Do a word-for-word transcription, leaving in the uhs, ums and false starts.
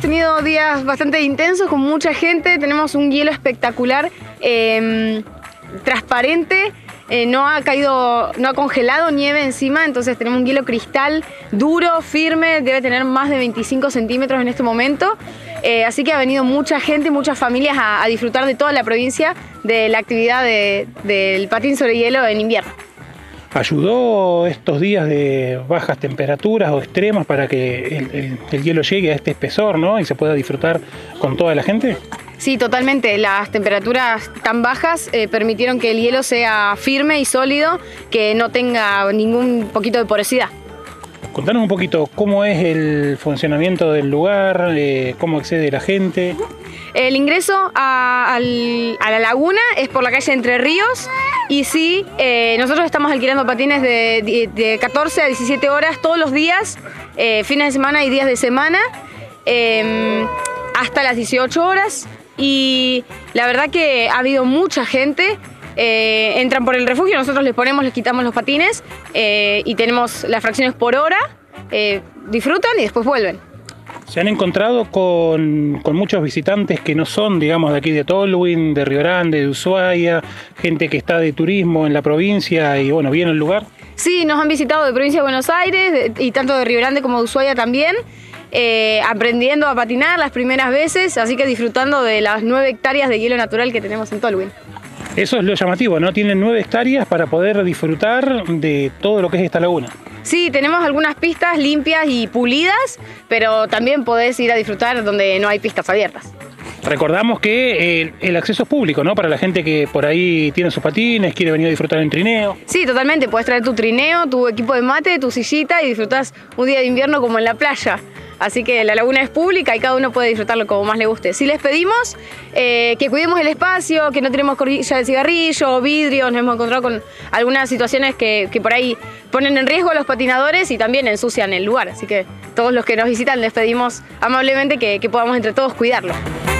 tenido días bastante intensos con mucha gente, tenemos un hielo espectacular, eh, transparente, eh, no ha caído, no ha congelado nieve encima, entonces tenemos un hielo cristal duro, firme, debe tener más de veinticinco centímetros en este momento, eh, así que ha venido mucha gente, muchas familias a, a disfrutar de toda la provincia de la actividad de, del patín sobre hielo en invierno. ¿Ayudó estos días de bajas temperaturas o extremas para que el, el, el hielo llegue a este espesor, ¿no? Y se pueda disfrutar con toda la gente? Sí, totalmente. Las temperaturas tan bajas eh, permitieron que el hielo sea firme y sólido, que no tenga ningún poquito de porosidad. Contanos un poquito cómo es el funcionamiento del lugar, eh, cómo accede la gente. El ingreso a, al, a la laguna es por la calle Entre Ríos y sí, eh, nosotros estamos alquilando patines de, de, de catorce a diecisiete horas todos los días, eh, fines de semana y días de semana, eh, hasta las dieciocho horas, y la verdad que ha habido mucha gente. Eh, entran por el refugio, nosotros les ponemos, les quitamos los patines eh, y tenemos las fracciones por hora, eh, disfrutan y después vuelven. ¿Se han encontrado con, con muchos visitantes que no son, digamos, de aquí de Tolwyn, de Río Grande, de Ushuaia, gente que está de turismo en la provincia y bueno, viene al lugar? Sí, nos han visitado de provincia de Buenos Aires de, y tanto de Río Grande como de Ushuaia también, eh, aprendiendo a patinar las primeras veces, así que disfrutando de las nueve hectáreas de hielo natural que tenemos en Tolwyn. Eso es lo llamativo, ¿no? Tienen nueve hectáreas para poder disfrutar de todo lo que es esta laguna. Sí, tenemos algunas pistas limpias y pulidas, pero también podés ir a disfrutar donde no hay pistas abiertas. Recordamos que el, el acceso es público, ¿no? Para la gente que por ahí tiene sus patines, quiere venir a disfrutar en trineo. Sí, totalmente. Puedes traer tu trineo, tu equipo de mate, tu sillita y disfrutás un día de invierno como en la playa. Así que la laguna es pública y cada uno puede disfrutarlo como más le guste. Si les pedimos eh, que cuidemos el espacio, que no tenemos corilla de cigarrillo, vidrios, nos hemos encontrado con algunas situaciones que, que por ahí ponen en riesgo a los patinadores y también ensucian el lugar. Así que todos los que nos visitan les pedimos amablemente que, que podamos entre todos cuidarlo.